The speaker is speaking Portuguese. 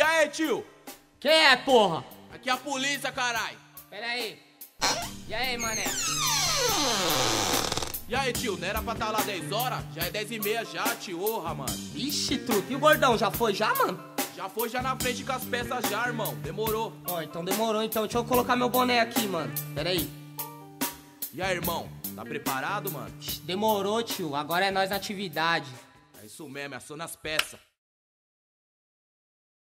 aí, tio? Quem é, porra? Aqui é a polícia, carai. Pera aí. E aí, mané? E aí, tio, não era pra estar lá 10 horas? Já é 10h30 já, tio, orra, mano. Ixi, truta. E o gordão, já foi já, mano? Já foi já na frente com as peças já, irmão. Demorou. Ó, então demorou, então. Deixa eu colocar meu boné aqui, mano. Pera aí. E aí, irmão? Tá preparado, mano? Demorou, tio. Agora é nós na atividade. É isso mesmo, é só nas peças.